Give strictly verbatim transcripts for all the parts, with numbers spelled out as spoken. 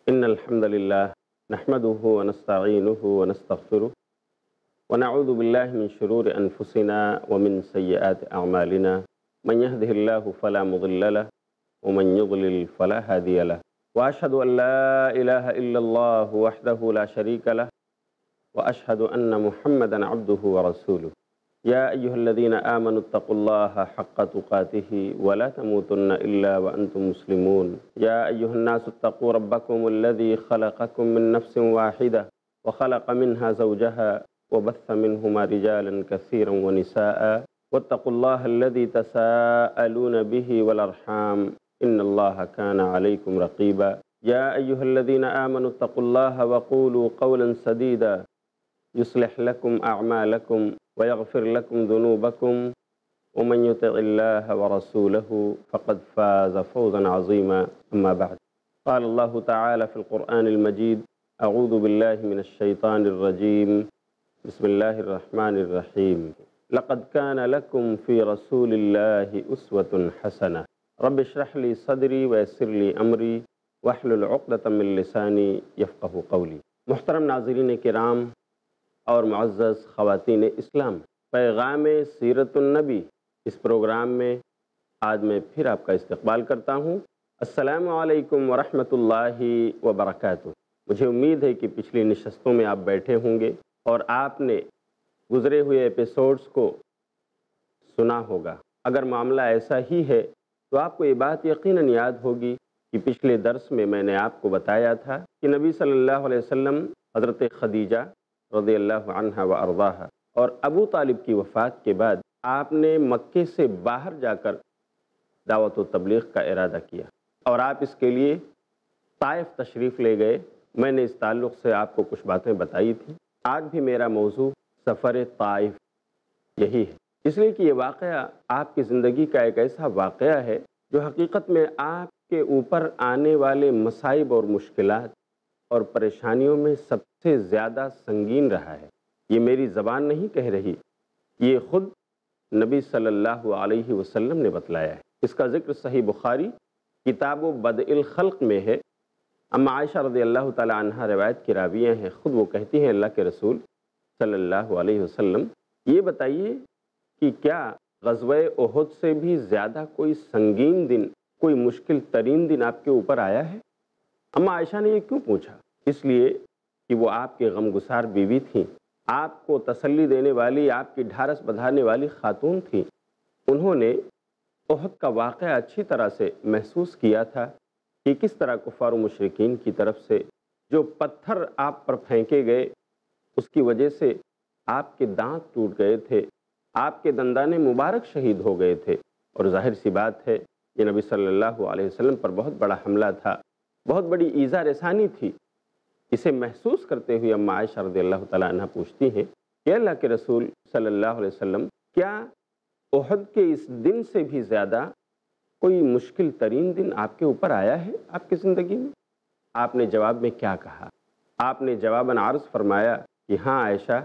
إن الحمد لله نحمده ونستعينه ونستغفره ونعوذ بالله من شرور أنفسنا ومن سيئات أعمالنا من يهده الله فلا مضل له ومن يضلل فلا هادي له وأشهد أن لا إله إلا الله وحده لا شريك له وأشهد أن محمدا عبده ورسوله يا أيها الذين آمنوا اتقوا الله حق تقاته ولا تموتن إلا وأنتم مسلمون يا أيها الناس اتقوا ربكم الذي خلقكم من نفس واحدة وخلق منها زوجها وبث منهما رجالا كثيرا ونساء واتقوا الله الذي تساءلون به والأرحام إن الله كان عليكم رقيبا يا أيها الذين آمنوا اتقوا الله وقولوا قولا سديدا يصلح لكم أعمالكم ويغفر لكم ذنوبكم ومن يطع الله ورسوله فقد فاز فوزا عظيما أما بعد قال الله تعالى في القرآن المجيد أعوذ بالله من الشيطان الرجيم بسم الله الرحمن الرحيم لقد كان لكم في رسول الله أسوة حسنة رب اشرح لي صدري ويسر لي أمري واحلل عقدة من لساني يفقه قولي۔ محترم ناظرین کرام اور معزز خواتین اسلام، پیغام سیرت النبی اس پروگرام میں آج میں پھر آپ کا استقبال کرتا ہوں۔ السلام علیکم ورحمۃ اللہ وبرکاتہ۔ مجھے امید ہے کہ پچھلی نشستوں میں آپ بیٹھے ہوں گے اور آپ نے گزرے ہوئے ایپیسوڈز کو سنا ہوگا۔ اگر معاملہ ایسا ہی ہے تو آپ کو یہ بات یقیناً یاد ہوگی کہ پچھلے درس میں میں نے آپ کو بتایا تھا کہ نبی صلی اللہ علیہ وسلم حضرت خدیجہ رضی اللہ عنہ و ارضاہا اور ابو طالب کی وفات کے بعد آپ نے مکے سے باہر جا کر دعوت و تبلیغ کا ارادہ کیا اور آپ اس کے لیے طائف تشریف لے گئے۔ میں نے اس تعلق سے آپ کو کچھ باتیں بتائی تھیں۔ آج بھی میرا موضوع سفر طائف یہی ہے، اس لیے کہ یہ واقعہ آپ کی زندگی کا ایک ایسا واقعہ ہے جو حقیقت میں آپ کے اوپر آنے والے مصائب اور مشکلات اور پریشانیوں میں سب سے زیادہ سنگین رہا ہے۔ یہ میری زبان نہیں کہہ رہی، یہ خود نبی صلی اللہ علیہ وسلم نے بتلایا ہے۔ اس کا ذکر صحیح بخاری کتاب و بدء الخلق میں ہے۔ اما عائشہ رضی اللہ تعالی عنہ روایت کی راویہ ہیں، خود وہ کہتی ہیں اللہ کے رسول صلی اللہ علیہ وسلم یہ بتائیے کہ کیا غزوہ احد سے بھی زیادہ کوئی سنگین دن، کوئی مشکل ترین دن آپ کے اوپر آیا ہے؟ اما عائشہ نے یہ کیوں پوچھا؟ اس لیے کہ وہ آپ کے غمگسار بیوی تھیں، آپ کو تسلی دینے والی، آپ کی ڈھارس بندھانے والی خاتون تھیں۔ انہوں نے احد کا واقعہ اچھی طرح سے محسوس کیا تھا کہ کس طرح کفار و مشرکین کی طرف سے جو پتھر آپ پر پھینکے گئے اس کی وجہ سے آپ کے دانت ٹوٹ گئے تھے، آپ کے دندان مبارک شہید ہو گئے تھے، اور ظاہر سی بات ہے یہ نبی صلی اللہ علیہ وسلم پر بہت بڑا حملہ تھا، بہت بڑی ایذا رسانی تھی۔ اسے محسوس کرتے ہوئے اما عائشہ رضی اللہ تعالیٰ عنہ پوچھتی ہیں کہ اللہ کے رسول صلی اللہ علیہ وسلم کیا احد کے اس دن سے بھی زیادہ کوئی مشکل ترین دن آپ کے اوپر آیا ہے آپ کی زندگی میں؟ آپ نے جواب میں کیا کہا؟ آپ نے جواباً عرض فرمایا کہ ہاں عائشہ،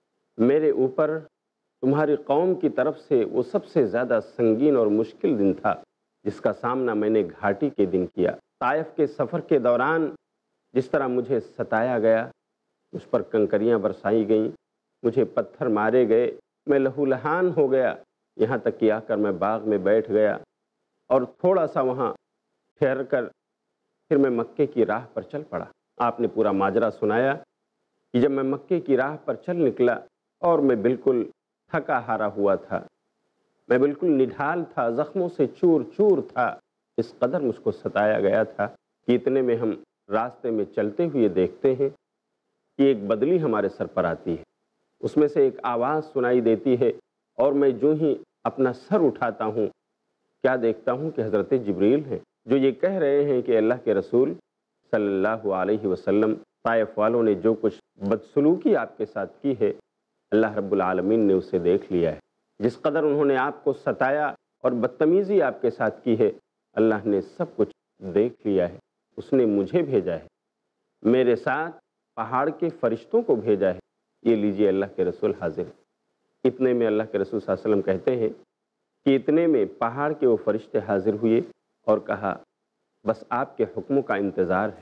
میرے اوپر تمہاری قوم کی طرف سے وہ سب سے زیادہ سنگین اور مشکل دن تھا جس کا سامنا میں نے گھاٹی کے دن کیا۔ طائف کے سفر کے دوران جس طرح مجھے ستایا گیا، مجھ پر کنکریاں برسائی گئیں، مجھے پتھر مارے گئے، میں لہو لہان ہو گیا، یہاں تک کہ آ کر میں باغ میں بیٹھ گیا اور تھوڑا سا وہاں ٹھہر کر پھر میں مکے کی راہ پر چل پڑا۔ آپ نے پورا ماجرا سنایا کہ جب میں مکے کی راہ پر چل نکلا اور میں بالکل تھکا ہارا ہوا تھا، میں بالکل نڈھال تھا، زخموں سے چور چور تھا، اس قدر مجھ کو ستایا گیا تھا کہ اتنے میں ہم راستے میں چلتے ہوئے دیکھتے ہیں کہ ایک بدلی ہمارے سر پر آتی ہے، اس میں سے ایک آواز سنائی دیتی ہے اور میں جو ہی اپنا سر اٹھاتا ہوں کیا دیکھتا ہوں کہ حضرت جبریل ہیں، جو یہ کہہ رہے ہیں کہ اللہ کے رسول صلی اللہ علیہ وسلم طائف والوں نے جو کچھ بدسلوکی آپ کے ساتھ کی ہے اللہ رب العالمین نے اسے دیکھ لیا ہے، جس قدر انہوں نے آپ کو ستایا اور بدتمیزی آپ کے ساتھ کی ہے اللہ نے سب کچھ دیکھ لیا ہے، اس نے مجھے بھیجا ہے، میرے ساتھ پہاڑ کے فرشتوں کو بھیجا ہے، یہ لیجئے اللہ کے رسول حاضر ہے۔ اتنے میں اللہ کے رسول صلی اللہ علیہ وسلم کہتے ہیں کہ اتنے میں پہاڑ کے وہ فرشتے حاضر ہوئے اور کہا بس آپ کے حکموں کا انتظار ہے،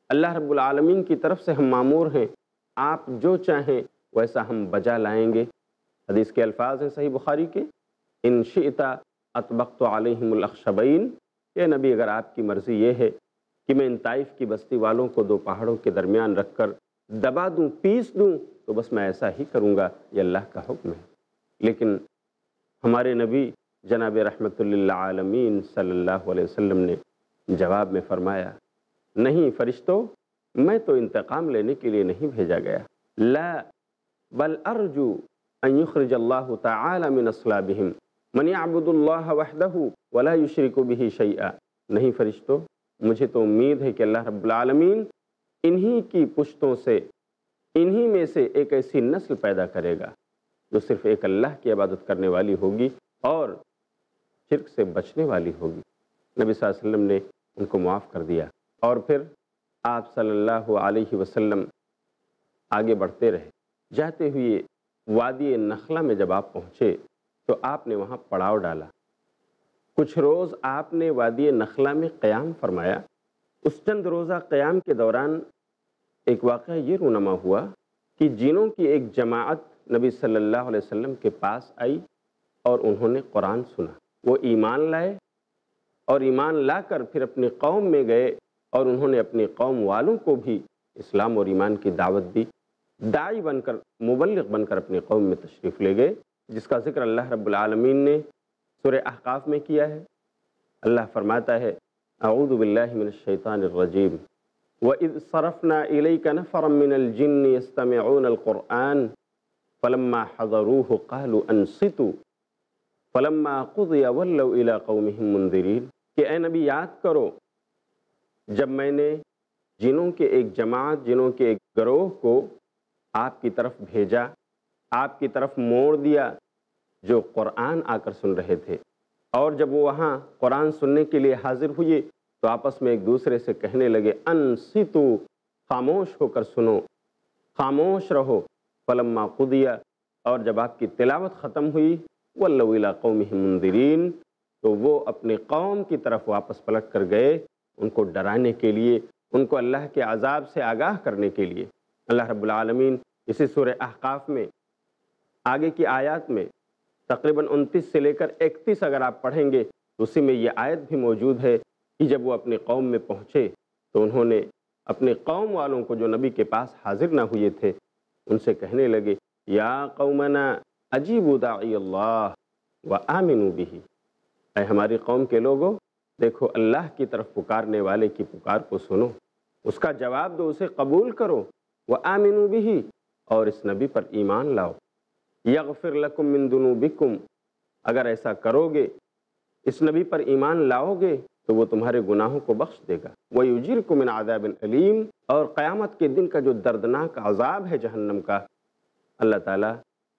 اللہ رب العالمین کی طرف سے ہم مامور ہیں، آپ جو چاہیں ویسا ہم بجا لائیں گے۔ حدیث کے الفاظ ہیں صحیح بخاری کے، ان شئت اطبقت علیہم الاخشبین، کہ نبی اگر آپ کی مرضی یہ ہے کہ میں ان طائف کی بستی والوں کو دو پہاڑوں کے درمیان رکھ کر دبا دوں، پیس دوں، تو بس میں ایسا ہی کروں گا، یہ اللہ کا حکم ہے۔ لیکن ہمارے نبی جناب رحمت للعالمین صلی اللہ علیہ وسلم نے جواب میں فرمایا، نہیں فرشتوں، میں تو انتقام لینے کے لیے نہیں بھیجا گیا، لا بل ارجو ان یخرج اللہ تعالی من اصلابہم من یعبد اللہ وحدہ ولا یشرک بہ شیئا۔ نہیں فرشتوں، مجھے تو امید ہے کہ اللہ رب العالمین انہی کی پشتوں سے، انہی میں سے ایک ایسی نسل پیدا کرے گا جو صرف ایک اللہ کی عبادت کرنے والی ہوگی اور شرک سے بچنے والی ہوگی۔ نبی صلی اللہ علیہ وسلم نے ان کو معاف کر دیا، اور پھر آپ صلی اللہ علیہ وسلم آگے بڑھتے رہے۔ جاتے ہوئے وادی نخلہ میں جب آپ پہنچے تو آپ نے وہاں پڑاؤ ڈالا۔ کچھ روز آپ نے وادی نخلہ میں قیام فرمایا۔ اس چند روزہ قیام کے دوران ایک واقعہ یہ رونما ہوا کہ جنوں کی ایک جماعت نبی صلی اللہ علیہ وسلم کے پاس آئی اور انہوں نے قرآن سنا، وہ ایمان لائے، اور ایمان لا کر پھر اپنی قوم میں گئے اور انہوں نے اپنی قوم والوں کو بھی اسلام اور ایمان کی دعوت دی، داعی بن کر، مبلغ بن کر اپنی قوم میں تشریف لے گئے، جس کا ذکر اللہ رب العالمین نے سورہ احقاف میں کیا ہے۔ اللہ فرماتا ہے، اعوذ باللہ من الشیطان الرجیم، وَإِذْ صَرَفْنَا إِلَيْكَ نَفَرًا مِّنَ الْجِنِّ يَسْتَمِعُونَ الْقُرْآنَ فَلَمَّا حَضَرُوهُ قَالُوا أَنصِتُوا فَلَمَّا قُضِيَ وَلَّوْا إِلَىٰ قَوْمِهِمْ مُنذِرِينَ، کہ اے نبی یاد کرو جب میں نے جنوں کے ایک جماعت، جنوں کے ایک گروہ کو آپ کی طرف بھیجا، آپ کی طرف موڑ دیا، جو قرآن آ کر سن رہے تھے، اور جب وہ وہاں قرآن سننے کے لیے حاضر ہوئے تو آپس میں ایک دوسرے سے کہنے لگے، انصتو، خاموش ہو کر سنو، خاموش رہو، فلما قضی، اور جب آپ کی تلاوت ختم ہوئی، ولوا الی قومہم منذرین، تو وہ اپنی قوم کی طرف واپس پلٹ کر گئے، ان کو ڈرانے کے لیے، ان کو اللہ کے عذاب سے آگاہ کرنے کے لیے۔ اللہ رب العالمین اسی سورہ احقاف میں آگے کی آیات میں تقریباً انتیس سے لے کر اکتیس اگر آپ پڑھیں گے تو اسی میں یہ آیت بھی موجود ہے کہ جب وہ اپنی قوم میں پہنچے تو انہوں نے اپنے قوم والوں کو جو نبی کے پاس حاضر نہ ہوئے تھے ان سے کہنے لگے، یا قومنا اجیبوا داعی اللہ وآمنوا بہ، اے ہماری قوم کے لوگوں، دیکھو اللہ کی طرف پکارنے والے کی پکار کو سنو، اس کا جواب دو، اسے قبول کرو، وآمنوا بہ، اور اس نبی پر ایمان لاؤ، یغفر لکم من ذنوبکم، اگر ایسا کرو گے، اس نبی پر ایمان لاؤ گے تو وہ تمہارے گناہوں کو بخش دے گا، وَيُجِرْكُم مِّنْ عَذَابٍ أَلِيمٍ، اور قیامت کے دن کا جو دردناک عذاب ہے جہنم کا، اللہ تعالیٰ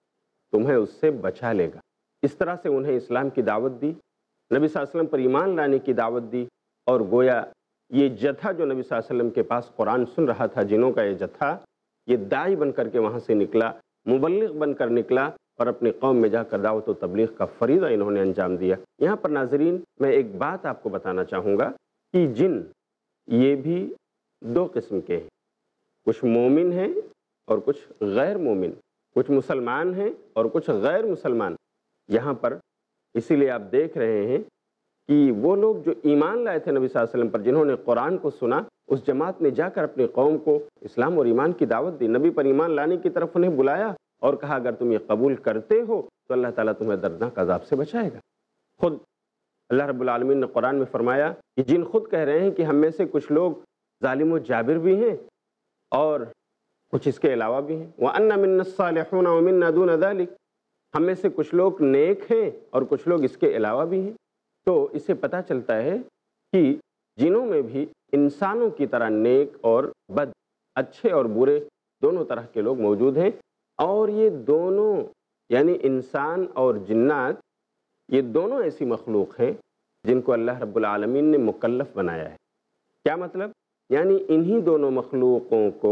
تمہیں اس سے بچا لے گا۔ اس طرح سے انہیں اسلام کی دعوت دی، نبی صلی اللہ علیہ وسلم پر ایمان لانے کی دعوت دی، اور گویا یہ جتھا جو نبی صلی اللہ علیہ وسلم کے پاس قرآن سن رہا تھا، جنوں کا یہ جتھا، یہ داعی بن کر کے وہاں سے نکلا، مبلغ بن کر نکلا، اور اپنی قوم میں جا کر دعوت و تبلیغ کا فریضہ انہوں نے انجام دیا۔ یہاں پر ناظرین میں ایک بات آپ کو بتانا چاہوں گا کہ جن یہ بھی دو قسم کے ہیں، کچھ مومن ہیں اور کچھ غیر مومن، کچھ مسلمان ہیں اور کچھ غیر مسلمان۔ یہاں پر اسی لیے آپ دیکھ رہے ہیں کہ وہ لوگ جو ایمان لائے تھے نبی صلی اللہ علیہ وسلم پر، جنہوں نے قرآن کو سنا، اس جماعت نے جا کر اپنی قوم کو اسلام اور ایمان کی دعوت دی، نبی پر ایمان لانے کی طرف انہیں بلایا اور کہا اگر تم یہ قبول کرتے ہو تو اللہ تعالیٰ تمہیں دردناک عذاب سے بچائے گا۔ خود اللہ رب العالمین نے قرآن میں فرمایا کہ جن خود کہہ رہے ہیں کہ ہم میں سے کچھ لوگ ظالم و جابر بھی ہیں اور کچھ اس کے علاوہ بھی ہیں، وَأَنَّ مِنَّا الصَّالِحُونَ وَمِنَّا دُونَ ذَلِكَ، ہم میں سے کچھ لوگ نیک ہیں اور کچھ لوگ اس کے علاوہ بھی ہیں۔ تو اس سے پتہ چلتا ہے کہ جنوں میں بھی انسانوں کی طرح نیک اور بد، اچھے اور برے دونوں طرح کے لوگ موجود ہیں، اور یہ دونوں یعنی انسان اور جنات، یہ دونوں ایسی مخلوق ہیں جن کو اللہ رب العالمین نے مکلف بنایا ہے۔ کیا مطلب؟ یعنی انہی دونوں مخلوقوں کو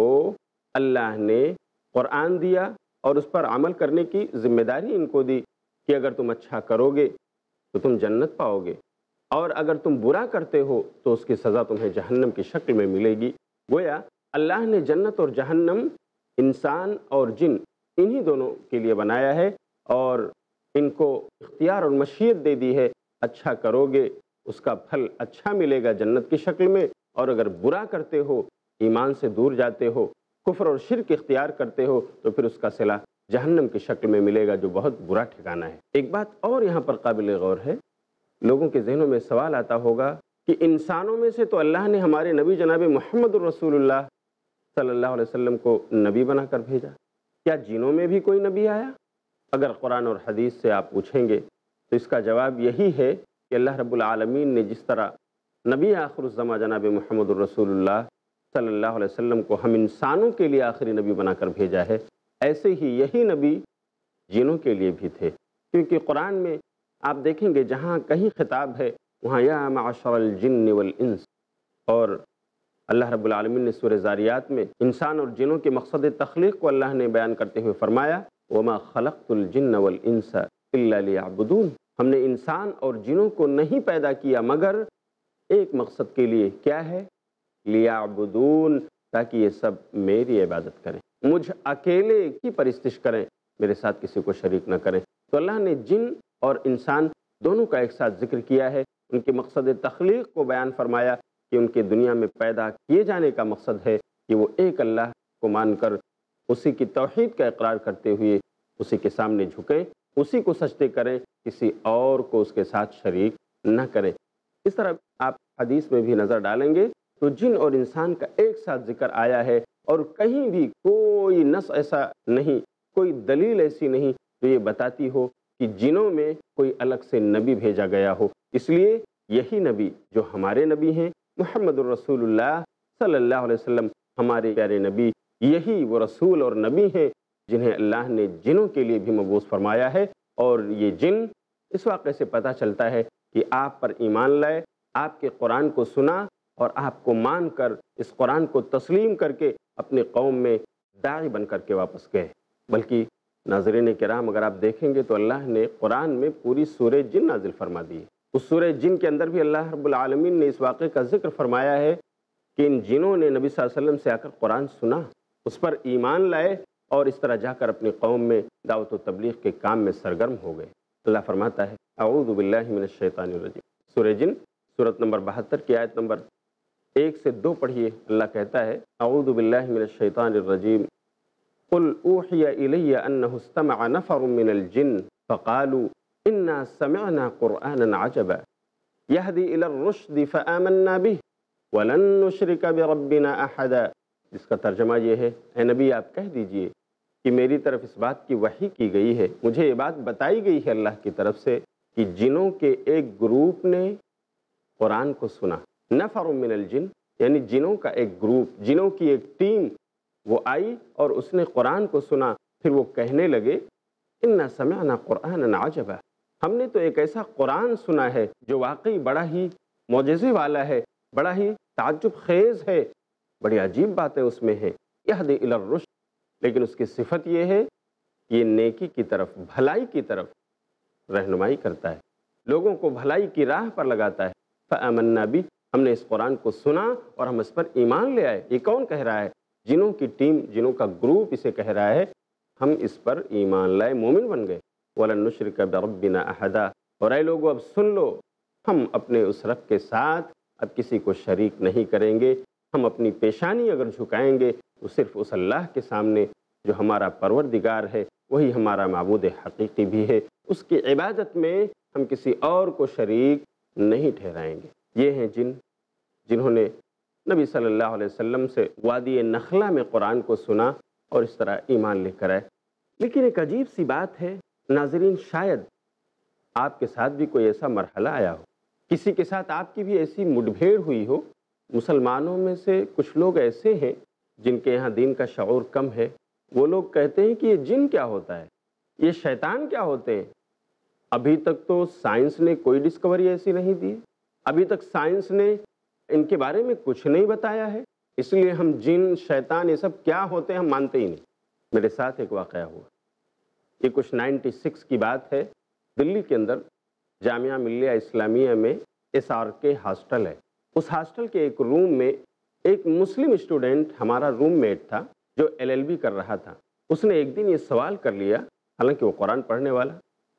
اللہ نے قرآن دیا اور اس پر عمل کرنے کی ذمہ داری ان کو دی کہ اگر تم اچھا کرو گے تو تم جنت پاؤ گے، اور اگر تم برا کرتے ہو تو اس کی سزا تمہیں جہنم کی شکل میں ملے گی۔ گویا اللہ نے جنت اور جہنم انسان اور جن انہی دونوں کے لیے بنایا ہے، اور ان کو اختیار اور مشیت دے دی ہے، اچھا کرو گے اس کا پھل اچھا ملے گا جنت کی شکل میں، اور اگر برا کرتے ہو، ایمان سے دور جاتے ہو، کفر اور شرک اختیار کرتے ہو، تو پھر اس کا صلہ جہنم کی شکل میں ملے گا، جو بہت برا ٹھکانہ ہے۔ ایک بات اور یہاں پر قابل غور ہے، لوگوں کے ذہنوں میں سوال آتا ہوگا کہ انسانوں میں سے تو اللہ نے ہمارے نبی جناب محمد الرسول اللہ صلی اللہ علیہ وسلم کو نبی بنا کر بھیجا، کیا جنوں میں بھی کوئی نبی آیا؟ اگر قرآن اور حدیث سے آپ پوچھیں گے تو اس کا جواب یہی ہے کہ اللہ رب العالمین نے جس طرح نبی آخر الزماں جناب محمد الرسول اللہ صلی اللہ علیہ وسلم کو ہم انسانوں کے لیے آخری نبی بنا کر بھیجا ہے، ایسے ہی یہی نبی جنوں کے لیے بھی تھے، کیونکہ قرآن میں آپ دیکھیں گے جہاں کہیں خطاب ہے وہاں یا معشر الجن والانس، اور اللہ رب العالمین نے سورہ زاریات میں انسان اور جنوں کے مقصد تخلیق کو اللہ نے بیان کرتے ہوئے فرمایا وما خلقت الجن والانس الا لیعبدون، ہم نے انسان اور جنوں کو نہیں پیدا کیا مگر ایک مقصد کے لیے، کیا ہے؟ لیعبدون، تاکہ یہ سب میری عبادت کریں، مجھ اکیلے کی پرستش کریں، میرے ساتھ کسی کو شریک نہ کریں۔ تو اللہ نے جن اور انسان دونوں کا ایک ساتھ ذکر کیا ہے، ان کے مقصد تخلیق کو بیان فرمایا کہ ان کے دنیا میں پیدا کیے جانے کا مقصد ہے کہ وہ ایک اللہ کو مان کر اسی کی توحید کا اقرار کرتے ہوئے اسی کے سامنے جھکیں، اسی کو سجدے کریں، کسی اور کو اس کے ساتھ شریک نہ کریں۔ اس طرح آپ حدیث میں بھی نظر ڈالیں گے تو جن اور انسان کا ایک ساتھ ذکر آیا ہے، اور کہیں بھی کوئی نص ایسا نہیں، کوئی دلیل ایسی نہیں جو یہ بتاتی ہو کہ جنوں میں کوئی الگ سے نبی بھیجا گیا ہو۔ اس لیے یہی نبی جو ہمارے نبی ہیں محمد الرسول اللہ صلی اللہ علیہ وسلم، ہمارے پیارے نبی، یہی وہ رسول اور نبی ہیں جنہیں اللہ نے جنوں کے لیے بھی مبعوث فرمایا ہے۔ اور یہ جن اس واقعے سے پتہ چلتا ہے کہ آپ پر ایمان لائے، آپ کے قرآن کو سنا اور آپ کو مان کر اس قرآن کو تسلیم کر کے اپنے قوم میں داعی بن کر کے واپس گئے۔ بلکہ ناظرین کرام اگر آپ دیکھیں گے تو اللہ نے قرآن میں پوری سورہ جن نازل فرما دی ہے۔ اس سورہ جن کے اندر بھی اللہ رب العالمین نے اس واقعے کا ذکر فرمایا ہے کہ ان جنوں نے نبی صلی اللہ علیہ وسلم سے آ کر قرآن سنا، اس پر ایمان لائے، اور اس طرح جا کر اپنی قوم میں دعوت و تبلیغ کے کام میں سرگرم ہو گئے۔ اللہ فرماتا ہے اعوذ باللہ من الشیطان الرجیم، سورہ جن سورت نمبر بہتر کی آیت نمبر ایک سے دو پڑھیے۔ اللہ کہتا ہے اعوذ باللہ من الشیطان الرجیم قل اوحی الی انہ استمع نفر من الجن فقالوا انا سمعنا قرآنا عجبا یہدی الی الرشد فآمنا به ولن نشرک بربنا احدا۔ اس کا ترجمہ یہ ہے، اے نبی آپ کہہ دیجئے کہ میری طرف اس بات کی وحی کی گئی ہے، مجھے یہ بات بتائی گئی ہے اللہ کی طرف سے کہ جنوں کے ایک گروپ نے قرآن کو سنا۔ نفر من الجن یعنی جنوں کا ایک گروپ، جنوں کی ایک ٹیم وہ آئی اور اس نے قرآن کو سنا، پھر وہ کہنے لگے انا سمعنا قرآنا عجبا، ہم نے تو ایک ایسا قرآن سنا ہے جو واقعی بڑا ہی معجزے والا ہے، بڑا ہی تعجب خیز ہے، بڑی عجیب باتیں اس میں ہیں۔ یہدی الی الرشد، لیکن اس کی صفت یہ ہے کہ یہ نیکی کی طرف، بھلائی کی طرف رہنمائی کرتا ہے، لوگوں کو بھلائی کی راہ پر لگاتا ہے۔ فآمنا بھی، ہم نے اس قرآن کو سنا اور ہم اس پر ایمان لے آئے۔ یہ کون کہہ رہا ہے؟ جنوں کی ٹیم، جنوں کا گروپ اسے کہہ رہا ہے، ہم اس پر ایمان لائے، مومن بن گئے۔ وَلَن نُشْرِكَ بِرَبِّنَا أَحَدًا، اور اے لوگو اب سن لو، ہم اپنے اس رب کے ساتھ اب کسی کو شریک نہیں کریں گے، ہم اپنی پیشانی اگر جھکائیں گے تو صرف اس اللہ کے سامنے جو ہمارا پروردگار ہے، وہی ہمارا معبود حقیقی بھی ہے، اس کی عبادت میں ہم کسی اور کو شریک نہیں ٹھہرائیں گے۔ یہ ہیں جن جنہوں نے نبی صلی اللہ علیہ وسلم سے وادی نخلا میں قرآن کو سنا اور اس طرح ایمان لے کر آئے۔ لیکن ایک عجیب سی بات ہے ناظرین، شاید آپ کے ساتھ بھی کوئی ایسا مرحلہ آیا ہو، کسی کے ساتھ آپ کی بھی ایسی مڈبھیڑ ہوئی ہو۔ مسلمانوں میں سے کچھ لوگ ایسے ہیں جن کے یہاں دین کا شعور کم ہے، وہ لوگ کہتے ہیں کہ یہ جن کیا ہوتا ہے، یہ شیطان کیا ہوتے ہیں۔ ابھی تک تو سائنس نے کوئی ڈسکوری ایسی نہیں دی، ابھی تک سائنس نے ان کے بارے میں کچھ نہیں بتایا ہے، اس لیے ہم جن، شیطان، یہ سب کیا ہوتے ہیں ہم مانتے ہی نہیں۔ میرے ساتھ ایک واقعہ ہوا، یہ کچھ نائنٹی سکس کی بات ہے، دلی کے اندر جامعہ ملیہ اسلامیہ میں ایس آر کے ہاسٹل ہے، اس ہاسٹل کے ایک روم میں ایک مسلم اسٹوڈنٹ ہمارا روم میٹ تھا جو ایل ایل بی کر رہا تھا، اس نے ایک دن یہ سوال کر لیا، حالانکہ وہ قرآن پڑھنے والا،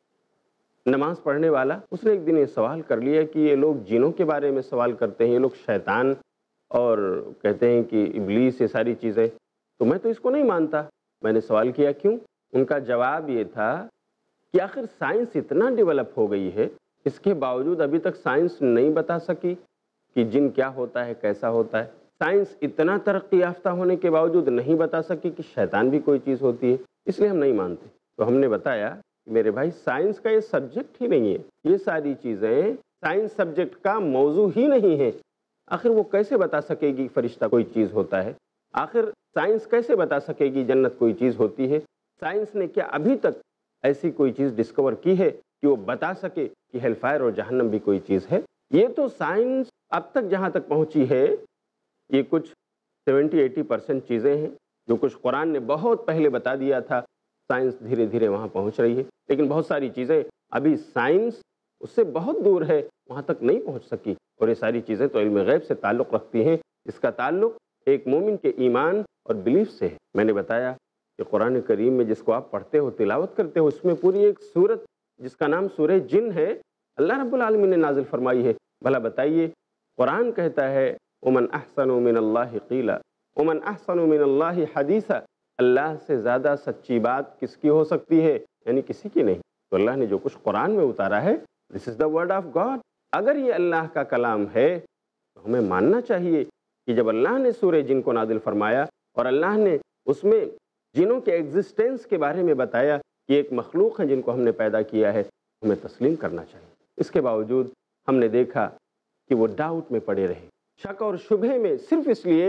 نماز پڑھنے والا، اس نے ایک دن یہ سوال کر لیا کہ یہ لوگ جنوں کے بارے میں سوال کرتے ہیں، یہ لوگ شیطان اور کہتے ہیں کہ ابلیس، یہ ساری چیزیں، تو میں تو اس کو نہیں مانتا۔ میں نے سوال کیا کیوں؟ ان کا جواب یہ تھا کہ آخر سائنس اتنا ڈیولپ ہو گئی ہے، اس کے باوجود ابھی تک سائنس نہیں بتا سکی کہ جن کیا ہوتا ہے، کیسا ہوتا ہے۔ سائنس اتنا ترقی یافتہ ہونے کے باوجود نہیں بتا سکی کہ شیطان بھی کوئی چیز ہوتی ہے، اس لیے ہم نہیں مانتے۔ تو ہم نے بتایا کہ میرے بھائی سائنس کا یہ سبجیکٹ ہی نہیں ہے، یہ ساری چیزیں سائنس سبجیکٹ کا موضوع ہی نہیں ہے۔ آخر وہ کیسے بتا سکے گی فرشتہ کوئی چیز ہوتا ہے؟ آخر سائنس کیسے بتا سکے گی جنت کوئی چیز ہوتی ہے؟ سائنس نے کیا ابھی تک ایسی کوئی چیز ڈسکور کی ہے کہ وہ بتا سکے کہ ہیل فائر اور جہنم بھی کوئی چیز ہے؟ یہ تو سائنس اب تک جہاں تک پہنچی ہے، یہ کچھ سیونٹی ایٹی پرسنٹ چیزیں ہیں جو کچھ قرآن نے بہت پہلے بتا دیا تھا، سائنس دھیرے دھیرے وہاں پہنچ رہی ہے، لیکن بہت ساری چیزیں ابھی سائنس اس سے بہت دور ہے، وہاں تک نہیں پہنچ سکی، اور یہ ساری چیزیں تو علم غیب سے تعلق رکھتی ہیں، اس کا تعلق ایک مومن کے ایمان اور بلیف سے ہے۔ میں نے بتایا کہ قرآن کریم میں جس کو آپ پڑھتے ہو، تلاوت کرتے ہو، اس میں پوری ایک سورت جس کا نام سورہ جن ہے، اللہ رب العالمین نے نازل فرمائی ہے۔ بھلا بتائیے، قرآن کہتا ہے ومن احسن من اللہ قیلا ومن احسن من اللہ حدیثا، اللہ سے زیادہ سچی بات کس کی ہو سکتی ہے؟ یعنی کسی کی نہیں۔ تو اللہ نے جو کچھ قرآن میں اتارا ہے، this is the word of God. اگر یہ اللہ کا کلام ہے تو ہمیں ماننا چاہیے کہ جب اللہ نے سورہ جن کو نازل فرمایا اور اللہ نے اس میں جنوں کے ایگزسٹنس کے بارے میں بتایا کہ ایک مخلوق ہے جن کو ہم نے پیدا کیا ہے، ہمیں تسلیم کرنا چاہیے۔ اس کے باوجود ہم نے دیکھا کہ وہ ڈاؤٹ میں پڑے رہے، شک اور شبہ میں، صرف اس لیے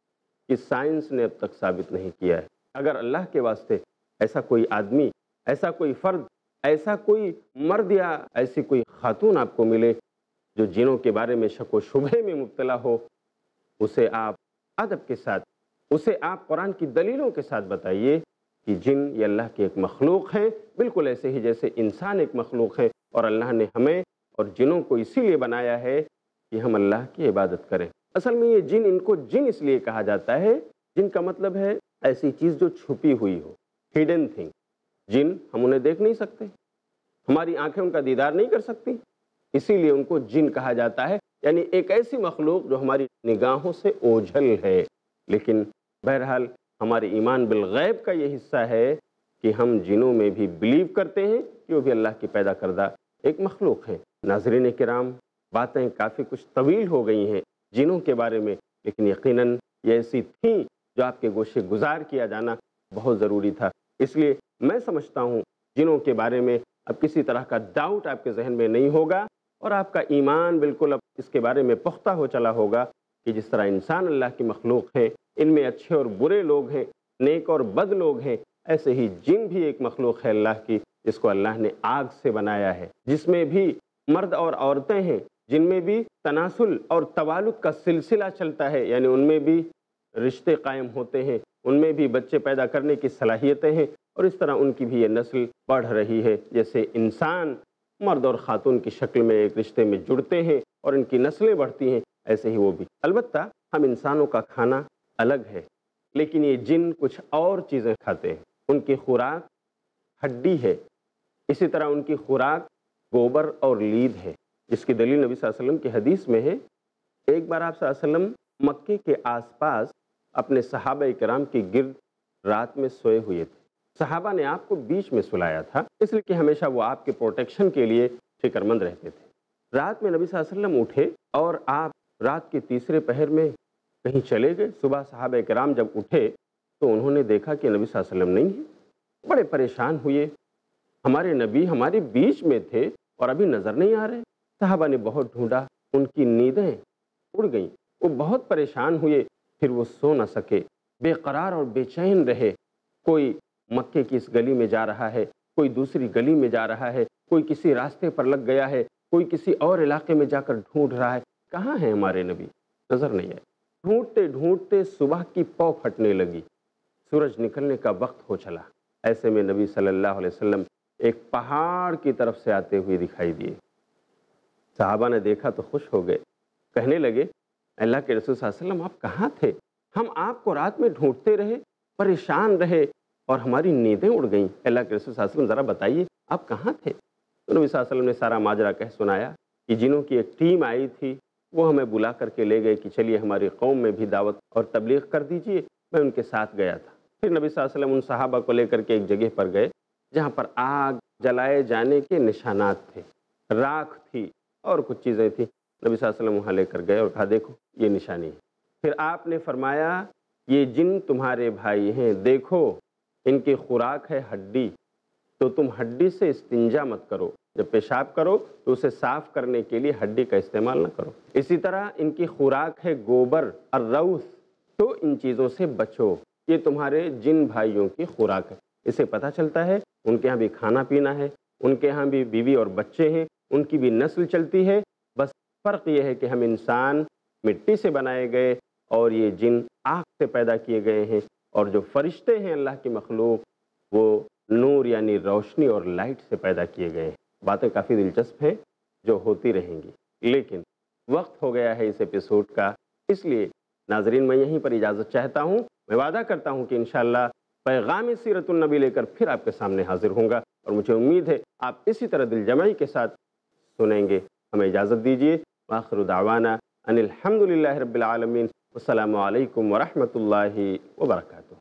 کہ سائنس نے اب تک ثابت نہیں کیا ہے۔ اگر اللہ کے واسطے ایسا کوئی آدمی، ایسا کوئی فرد، ایسا کوئی مرد یا ایسی کوئی خاتون آپ کو ملے جو جنوں کے بارے میں شک و شبہ میں مبتلا ہو، اسے آپ ادب کے ساتھ، اسے آپ قرآن کی دلیلوں کے ساتھ بتائیے کہ جن یہ اللہ کے ایک مخلوق ہیں، بالکل ایسے ہی جیسے انسان ایک مخلوق ہے، اور اللہ نے ہمیں اور جنوں کو اسی لیے بنایا ہے کہ ہم اللہ کی عبادت کریں۔ اصل میں یہ جن، ان کو جن اس لیے کہا جاتا ہے، جن کا مطلب ہے ایسی چیز جو چھپی ہوئی ہو، ہیڈن تھنگ۔ جن ہم انہیں دیکھ نہیں سکتے، ہماری آنکھیں ان کا دیدار نہیں کر سکتی، اسی لیے ان کو جن کہا جاتا ہے، یعنی ایک ایسی مخلوق جو ہماری نگاہوں سے اوجھل ہے۔ لیکن بہرحال ہمارے ایمان بالغیب کا یہ حصہ ہے کہ ہم جنوں میں بھی بلیو کرتے ہیں کہ وہ بھی اللہ کی پیدا کردہ ایک مخلوق ہے۔ ناظرین کرام، باتیں کافی کچھ طویل ہو گئی ہیں جنوں کے بارے میں، لیکن یقیناً یہ ایسی تھیں جو آپ کے گوشے گزار کیا جانا بہت ضروری تھا۔ اس لیے میں سمجھتا ہوں جنوں کے بارے میں اب کسی طرح کا ڈاؤٹ آپ کے ذہن میں نہیں ہوگا، اور آپ کا ایمان بالکل اب اس کے بارے میں پختہ ہو چلا ہوگا کہ جس طرح انسان اللہ کی مخلوق ہیں، ان میں اچھے اور برے لوگ ہیں، نیک اور بد لوگ ہیں، ایسے ہی جن بھی ایک مخلوق ہے اللہ کی، جس کو اللہ نے آگ سے بنایا ہے، جس میں بھی مرد اور عورتیں ہیں، جن میں بھی تناسل اور توالد کا سلسلہ چلتا ہے، یعنی ان میں بھی رشتے قائم ہوتے ہیں، ان میں بھی بچے پیدا کرنے کی صلاحیتیں ہیں، اور اس طرح ان کی بھی یہ نسل بڑھ رہی ہے۔ جیسے انسان مرد اور خاتون کی شکل میں ایک رشتے میں جڑتے ہیں اور ان کی نسلیں بڑھتی ہیں، ایسے ہی وہ بھی۔ البتہ ہم انسانوں کا کھانا الگ ہے، لیکن یہ جن کچھ اور چیزیں کھاتے ہیں۔ ان کی خوراک ہڈی ہے، اسی طرح ان کی خوراک گوبر اور لید ہے، جس کی دلیل نبی صلی اللہ علیہ وسلم کی حدیث میں ہے۔ ایک بار آپ صلی اللہ علیہ وسلم مکے کے آس پاس اپنے صحابہ کرام کے گرد رات میں سوئے ہوئے تھے۔ صحابہ نے آپ کو بیچ میں سلایا تھا، اس لیے کہ ہمیشہ وہ آپ کے پروٹیکشن کے لیے فکر مند رہتے تھے۔ رات میں نبی صلی اللہ علیہ وسلم اٹھے اور آپ رات کے تیسرے پہر میں کہیں چلے گئے۔ صبح صحابہ کرام جب اٹھے تو انہوں نے دیکھا کہ نبی صلی اللہ علیہ وسلم نہیں ہے، بڑے پریشان ہوئے، ہمارے نبی ہمارے بیچ میں تھے اور ابھی نظر نہیں آ رہے۔ صحابہ نے بہت ڈھونڈا، ان کی نیندیں اڑ گئیں، وہ بہت پریشان ہوئے، پھر وہ سو نہ سکے، بے قرار اور بے چین رہے۔ کوئی مکے کی اس گلی میں جا رہا ہے، کوئی دوسری گلی میں جا رہا ہے، کوئی کسی راستے پر لگ گیا ہے، کوئی کسی اور علاقے میں جا کر ڈھونڈ رہا ہے، کہاں ہیں ہمارے نبی؟ نظر نہیں آئے۔ ڈھونڈتے ڈھونڈتے صبح کی پاؤ پھٹنے لگی، سورج نکلنے کا وقت ہو چلا۔ ایسے میں نبی صلی اللہ علیہ وسلم ایک پہاڑ کی طرف سے آتے ہوئے دکھائی دیے۔ صحابہ نے دیکھا تو خوش ہو گئے، کہنے لگے اللہ کے رسول صلی اللہ علیہ وسلم آپ کہاں تھے؟ ہم آپ کو رات میں ڈھونڈتے رہے، پریشان رہے اور ہماری نیندیں اڑ گئیں، اللہ کے رسول صلی اللہ علیہ وسلم ذرا بتائیے آپ کہاں تھے؟ تو نبی صلی اللہ علیہ وسلم نے سارا ماجرا کہہ سنایا کہ جنوں کی ایک ٹیم آئی تھی وہ ہمیں بلا کر کے لے گئے کہ چلیے ہماری قوم میں بھی دعوت اور تبلیغ کر دیجئے، میں ان کے ساتھ گیا تھا۔ پھر نبی صلی اللہ علیہ وسلم ان صحابہ کو لے کر کے ایک جگہ پر گئے جہاں پر آگ جلائے جانے کے نشانات تھے، راکھ تھی اور کچھ چیزیں تھیں۔ نبی صلی اللہ علیہ وسلم وہاں لے کر گئے اور کہا دیکھو یہ نشانی ہے۔ پھر آپ نے فرمایا یہ جن تمہارے بھائی ہیں، دیکھو ان کی خوراک ہے ہڈی، تو تم ہڈی سے استنجا مت کرو، جب پیشاب کرو تو اسے صاف کرنے کے لیے ہڈی کا استعمال نہ کرو۔ اسی طرح ان کی خوراک ہے گوبر اور روث، تو ان چیزوں سے بچو، یہ تمہارے جن بھائیوں کی خوراک ہے۔ اسے پتہ چلتا ہے ان کے ہاں بھی کھانا پینا ہے، ان کے ہاں بھی بیوی اور بچے ہیں، ان کی بھی نسل چلتی ہے، بس فرق یہ ہے کہ ہم انسان مٹی سے بنائے گئے اور یہ جن آگ سے پیدا کیے گئے ہیں، اور جو فرشتے ہیں اللہ کی مخلوق وہ نور یعنی روشنی اور لائٹ سے پیدا کیے گئے ہیں۔ باتیں کافی دلچسپ ہیں جو ہوتی رہیں گی، لیکن وقت ہو گیا ہے اس ایپیسوڈ کا، اس لیے ناظرین میں یہیں پر اجازت چاہتا ہوں۔ میں وعدہ کرتا ہوں کہ انشاءاللہ پیغام سیرت النبی لے کر پھر آپ کے سامنے حاضر ہوں گا، اور مجھے امید ہے آپ اسی طرح دل جمعی کے ساتھ سنیں گے۔ ہمیں اجازت دیجیے۔ وآخر دعوانا ان الحمد للہ رب العالمین، والسلام علیکم ورحمۃ اللہ وبرکاتہ۔